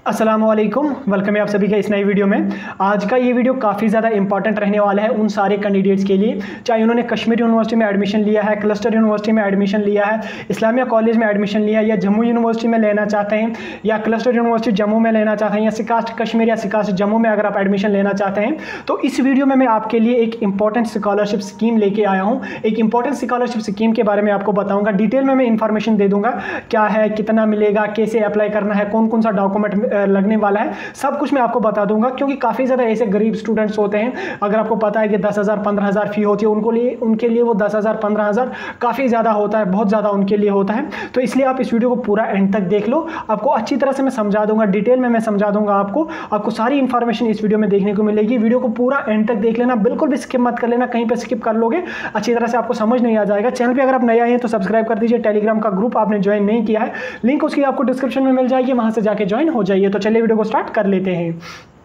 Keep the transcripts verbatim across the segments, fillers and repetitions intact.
अस्सलामुअलैकुम, वेलकम है आप सभी का इस नई वीडियो में। आज का ये वीडियो काफ़ी ज़्यादा इंपॉर्टेंट रहने वाला है उन सारे कैंडिडेट्स के लिए, चाहे उन्होंने कश्मीर यूनिवर्सिटी में एडमिशन लिया है, क्लस्टर यूनिवर्सिटी में एडमिशन लिया है, इस्लामिया कॉलेज में एडमिशन लिया है, या जम्मू यूनिवर्सिटी में लेना चाहते हैं, या क्लस्टर यूनिवर्सिटी जम्मू में लेना चाहते हैं, या सिकास्ट कश्मीर या सिकास्ट जम्मू में अगर आप एडमिशन लेना चाहते हैं तो इस वीडियो में मैं आपके लिए एक इंपॉर्टेंट स्कॉलरशिप स्कीम लेके आया हूँ। एक इंपॉर्टेंट स्कॉलरशिप स्कीम के बारे में आपको बताऊँगा, डिटेल में मैं इन्फॉर्मेशन दे दूँगा, क्या है, कितना मिलेगा, कैसे अप्लाई करना है, कौन कौन सा डॉक्यूमेंट लगने वाला है, सब कुछ मैं आपको बता दूंगा। क्योंकि काफ़ी ज़्यादा ऐसे गरीब स्टूडेंट्स होते हैं, अगर आपको पता है कि दस हज़ार पंद्रह हज़ार फी होती है उनको लिए उनके लिए वो दस हज़ार पंद्रह हज़ार काफ़ी ज़्यादा होता है, बहुत ज़्यादा उनके लिए होता है। तो इसलिए आप इस वीडियो को पूरा एंड तक देख लो, आपको अच्छी तरह से मैं समझा दूंगा, डिटेल में मैं समझा दूंगा आपको आपको सारी इंफॉर्मेशन इस वीडियो में देखने को मिलेगी। वीडियो को पूरा एंड तक देख लेना, बिल्कुल भी स्किप मत कर लेना, कहीं पर स्किप कर लोगे अच्छी तरह से आपको समझ नहीं आ जाएगा। चैनल पर अगर आप नए आए हैं तो सब्सक्राइब कर दीजिए। टेलीग्राम का ग्रुप आपने ज्वाइन नहीं किया है, लिंक उसकी आपको डिस्क्रिप्शन में मिल जाएगी, वहां से जाके ज्वाइन हो जाइए। तो चलिए वीडियो को स्टार्ट कर लेते हैं।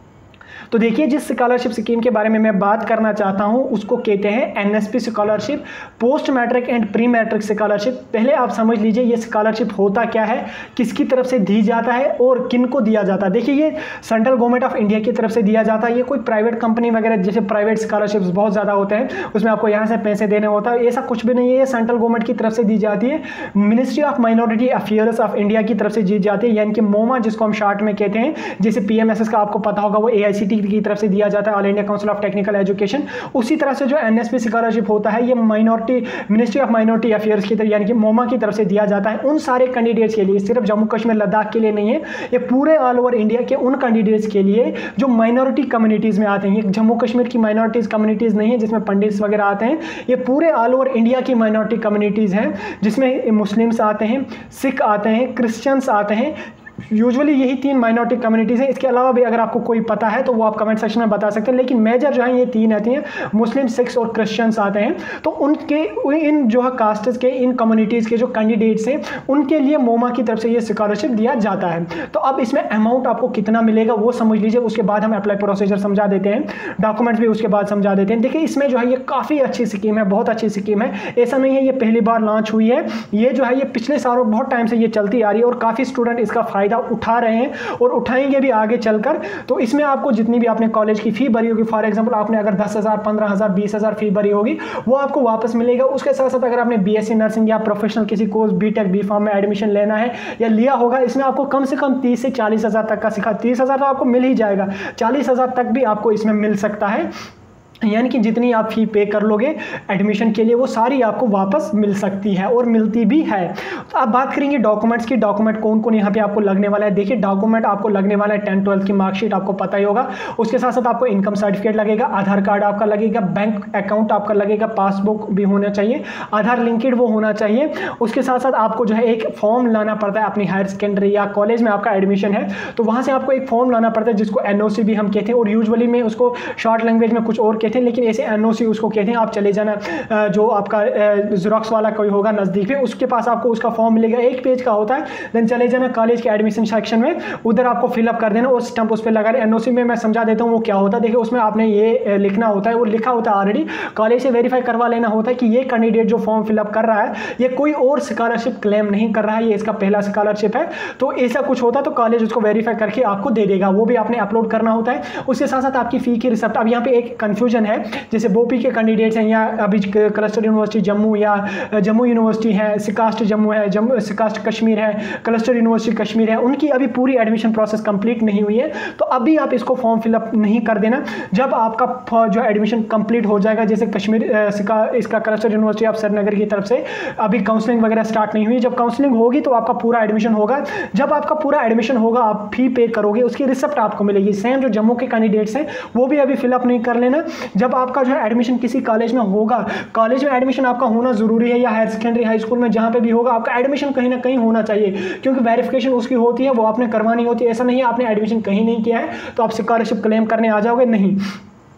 तो देखिए, जिस स्कॉलरशिप स्कीम के बारे में मैं बात करना चाहता हूं उसको कहते हैं NSP scholarship, post matric and pre matric scholarship. पहले आप समझ लीजिए ये स्कॉलरशिप होता क्या है, किसकी तरफ से दी जाता है और किन को दिया जाता है। देखिए, ये सेंट्रल गवर्नमेंट ऑफ इंडिया की तरफ से दिया जाता है, ये कोई प्राइवेट कंपनी वगैरह, जैसे प्राइवेट स्कॉलरशिप्स बहुत ज़्यादा होते हैं उसमें आपको यहाँ से पैसे देने होता है, ऐसा कुछ भी नहीं है। ये सेंट्रल गवर्नमेंट की तरफ से दी जाती है, ministry of minority affairs of India की तरफ से दी जाती है, यानी कि मोमा जिसको हम शॉर्ट में कहते हैं। जैसे पीएमएसएस का आपको पता होगा, वो एआईसीटी की तरफ से दिया जाता है, all India council of technical education. उसी तरह से जो एनएसपी स्कॉलरशिप होता है, ये minority ministry of minority affairs की तरफ, यानी कि मोमा की तरफ से दिया जाता है उन सारे कैंडिडेट्स के लिए, सिर्फ जम्मू कश्मीर लद्दाख के लिए नहीं है, ये पूरे ऑल ओवर इंडिया के उन कैंडिडेट्स के लिए जो माइनॉरिटी कम्युनिटीज में आते हैं। ये जम्मू कश्मीर की माइनॉरिटीज कम्युनिटीज नहीं है जिसमें पंडित्स वगैरह आते हैं, ये पूरे ऑल ओवर इंडिया की माइनॉरिटी कम्युनिटीज हैं, जिसमें मुस्लिम्स आते हैं, सिख आते हैं, क्रिश्चियंस आते हैं। यूजुअली यही तीन माइनॉरिटी कम्युनिटीज़ हैं। इसके अलावा भी अगर आपको कोई पता है तो वो आप कमेंट सेक्शन में बता सकते हैं, लेकिन मेजर जो है ये तीन आती हैं, मुस्लिम, सिख्स और क्रिश्चियंस आते हैं। तो उनके इन जो है कास्ट्स के, इन कम्युनिटीज़ के जो कैंडिडेट्स हैं उनके लिए मोमा की तरफ से ये स्कॉलरशिप दिया जाता है। तो अब इसमें अमाउंट आपको कितना मिलेगा वो समझ लीजिए, उसके बाद हम अप्लाई प्रोसीजर समझा देते हैं, डॉक्यूमेंट्स भी उसके बाद समझा देते हैं। देखिए, इसमें जो है ये काफ़ी अच्छी स्कीम है, बहुत अच्छी स्कीम है, ऐसा नहीं है ये पहली बार लॉन्च हुई है, ये जो है ये पिछले सालों बहुत टाइम से ये चलती आ रही है और काफ़ी स्टूडेंट इसका फ़ायदा उठा रहे हैं और उठाएंगे भी आगे चलकर। तो इसमें आपको जितनी भी आपने कॉलेज की फी भरी होगी, फॉर एग्जांपल आपने अगर दस हज़ार पंद्रह हज़ार बीस हज़ार फी भरी होगी वो आपको वापस मिलेगा। उसके साथ साथ अगर आपने बीएससी नर्सिंग या प्रोफेशनल किसी कोर्स बीटेक बी फार्म में एडमिशन लेना है या लिया होगा, इसमें आपको कम से कम तीस से चालीस हज़ार तक का सिखा, तीस हज़ार तो आपको मिल ही जाएगा, चालीस हज़ार तक भी आपको इसमें मिल सकता है, यानी कि जितनी आप फी पे कर लोगे एडमिशन के लिए वो सारी आपको वापस मिल सकती है और मिलती भी है। तो आप बात करेंगे डॉक्यूमेंट्स की, डॉक्यूमेंट कौन कौन यहाँ पे आपको लगने वाला है। देखिए, डॉक्यूमेंट आपको लगने वाला है टेंथ ट्वेल्थ की मार्कशीट, आपको पता ही होगा, उसके साथ साथ आपको इनकम सर्टिफिकेट लगेगा, आधार कार्ड आपका लगेगा, बैंक अकाउंट आपका लगेगा, पासबुक भी होना चाहिए, आधार लिंकेड वो होना चाहिए। उसके साथ साथ आपको जो है एक फॉर्म लाना पड़ता है, अपनी हायर सेकेंडरी या कॉलेज में आपका एडमिशन है तो वहाँ से आपको एक फॉर्म लाना पड़ता है जिसको एनओसी भी हम कहते हैं, और यूजुअली में उसको शॉर्ट लैंग्वेज में कुछ और कहते हैं, लेकिन ऐसे एनओसी उसको कहते हैं। आप चले जाना, जो आपका ज़ेरॉक्स वाला कोई होगा नज़दीक में, उसके पास आपको उसका फॉर्म मिलेगा, एक पेज का होता है। देन चले जाना कॉलेज के एडमिशन सेक्शन में, उधर आपको फिलअप कर देना और स्टंप उस पर लगा। एनओसी में मैं समझा देता हूँ वो क्या होता है। देखिए, उसमें आपने ये लिखना होता है, वो लिखा होता है ऑलरेडी, कॉलेज से वेरीफाई करवा लेना होता है कि ये कैंडिडेट जो फॉर्म फिलअप कर रहा है ये कोई और स्कॉलरशिप क्लेम नहीं कर रहा है, ये इसका पहला स्कॉलरशिप है। तो ऐसा कुछ होता है तो कॉलेज उसको वेरीफाई करके आपको दे देगा, वो भी आपने अपलोड करना होता है। उसके साथ साथ आपकी फ़ी की रिसिप्ट। अब यहाँ पे एक कन्फ्यूजन है, जैसे बोपी के कैंडिडेट्स हैं या अभी क्लस्टर यूनिवर्सिटी जम्मू या जम्मू यूनिवर्सिटी है, सिकास्ट जम्मू है, जम्मू सिकास्ट कश्मीर है, क्लस्टर यूनिवर्सिटी कश्मीर है, उनकी अभी पूरी एडमिशन प्रोसेस कंप्लीट नहीं हुई है, तो अभी आप इसको फॉर्म फिलअप नहीं कर देना। जब आपका जो एडमिशन कंप्लीट हो जाएगा, जैसे कश्मीर सिका इसका क्लस्टर यूनिवर्सिटी ऑफ श्रीनगर की तरफ से अभी काउंसलिंग वगैरह स्टार्ट नहीं हुई, जब काउंसलिंग होगी तो आपका पूरा एडमिशन होगा। जब आपका पूरा एडमिशन होगा आप फी पे करोगे, उसकी रिसिप्ट आपको मिलेगी। सेम जो जम्मू के कैंडिडेट्स हैं वो भी अभी फिलअप नहीं कर लेना। जब आपका जो है एडमिशन किसी कॉलेज में होगा, कॉलेज में एडमिशन आपका होना जरूरी है, या हायर सेकेंडरी हाई स्कूल में जहां पे भी होगा आपका एडमिशन कहीं ना कहीं होना चाहिए, क्योंकि वेरिफिकेशन उसकी होती है, वो आपने करवानी होती है। ऐसा नहीं है आपने एडमिशन कहीं नहीं किया है तो आप स्कॉलरशिप क्लेम करने आ जाओगे, नहीं।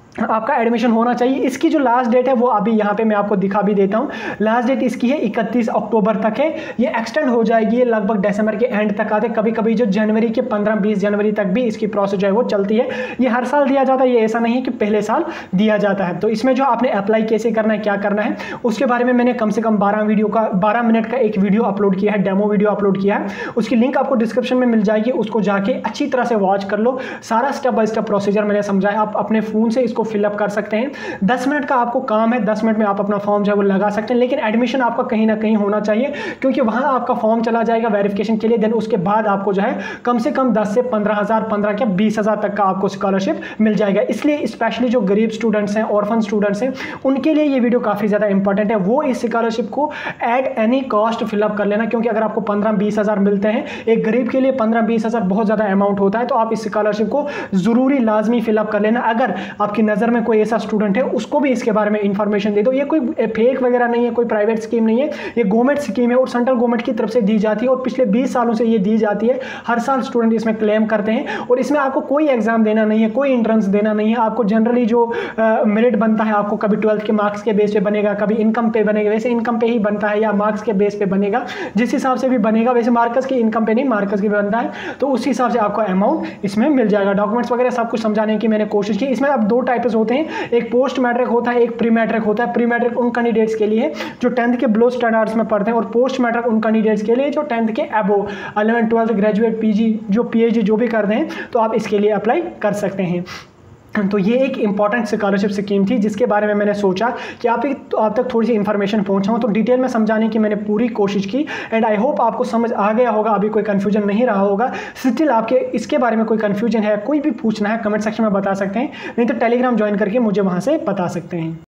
आपका एडमिशन होना चाहिए। इसकी जो लास्ट डेट है वो अभी यहाँ पे मैं आपको दिखा भी देता हूँ। लास्ट डेट इसकी है इकतीस अक्टूबर तक है। ये एक्सटेंड हो जाएगी, ये लगभग दिसंबर के एंड तक आते, कभी कभी जो जनवरी के पंद्रह बीस जनवरी तक भी इसकी प्रोसेस जो है वो चलती है। ये हर साल दिया जाता है, ये ऐसा नहीं है कि पहले साल दिया जाता है। तो इसमें जो आपने अप्लाई कैसे करना है, क्या करना है, उसके बारे में मैंने कम से कम बारह वीडियो का बारह मिनट का एक वीडियो अपलोड किया है, डेमो वीडियो अपलोड किया है। उसकी लिंक आपको डिस्क्रिप्शन में मिल जाएगी, उसको जाके अच्छी तरह से वॉच कर लो। सारा स्टेप बाय स्टेप प्रोसीजर मैंने समझाया, आप अपने फोन से इसको फिलअप कर सकते हैं। दस मिनट का आपको काम है, दस मिनट में आप अपना फॉर्म जो है वो लगा सकते हैं। लेकिन एडमिशन आपका कहीं ना कहीं होना चाहिए, क्योंकि वहां आपका फॉर्म चला जाएगा वेरिफिकेशन के लिए। देन उसके बाद आपको जो है कम से कम दस से पंद्रह हजार पंद्रह क्या बीस हजार तक का आपको स्कॉलरशिप मिल जाएगा। इसलिए स्पेशली जो गरीब स्टूडेंट्स हैं, ऑर्फन स्टूडेंट्स हैं, उनके लिए ये वीडियो काफी ज्यादा इंपॉर्टेंट है। वो इस स्कॉलरशिप को एट एनी कॉस्ट फिलअप कर लेना, क्योंकि अगर आपको पंद्रह बीस हजार मिलते हैं, एक गरीब के लिए पंद्रह बीस हजार बहुत ज्यादा अमाउंट होता है। तो आप इस स्कॉलरशिप को जरूरी लाजमी फिलअप कर लेना। अगर आपकी नजर में कोई ऐसा स्टूडेंट है, उसको भी इसके बारे में इंफॉर्मेशन दे दो। ये कोई फेक वगैरह नहीं है, कोई प्राइवेट स्कीम नहीं है, ये गवर्नमेंट स्कीम है और सेंट्रल गवर्नमेंट की तरफ से दी जाती है और पिछले बीस सालों से ये दी जाती है। हर साल स्टूडेंट इसमें क्लेम करते हैं और इसमें आपको कोई एग्जाम देना नहीं है, कोई एंट्रेंस देना नहीं है। आपको जनरली जो मेरिट बनता है, आपको कभी ट्वेल्थ के मार्क्स के बेस पे बनेगा, कभी इनकम पे बनेगा। वैसे इनकम पे ही बनता है या मार्क्स के बेस पे बनेगा, जिस हिसाब से भी बनेगा। वैसे मार्कस की इनकम पे नहीं, मार्कस की बनता है, तो उस हिसाब से आपको अमाउंट इसमें मिल जाएगा। डॉक्यूमेंट्स वगैरह सब कुछ समझाने की मैंने कोशिश की। इसमें अब दो टाइप्स होते हैं, एक पोस्ट मैट्रिक होता है, एक प्री मैट्रिक होता है। प्री मैट्रिक उन कैंडिडेट्स के लिए जो टेंथ के बिलो स्टैंडर्ड्स में पढ़ते हैं, और पोस्ट मैट्रिक उन कैंडिडेट्स के लिए जो टेंथ के above eleven twelfth graduate PG जो पीएचडी जो भी करते हैं, तो आप इसके लिए अप्लाई कर सकते हैं। तो ये एक इंपॉर्टेंट स्कॉलरशिप स्कीम थी जिसके बारे में मैंने सोचा कि आप तो आप तक थोड़ी सी इन्फॉर्मेशन पहुंचाऊं। तो डिटेल में समझाने की मैंने पूरी कोशिश की एंड आई होप आपको समझ आ गया होगा, अभी कोई कन्फ्यूजन नहीं रहा होगा। स्टिल आपके इसके बारे में कोई कन्फ्यूजन है, कोई भी पूछना है, कमेंट सेक्शन में बता सकते हैं, नहीं तो टेलीग्राम ज्वाइन करके मुझे वहाँ से बता सकते हैं।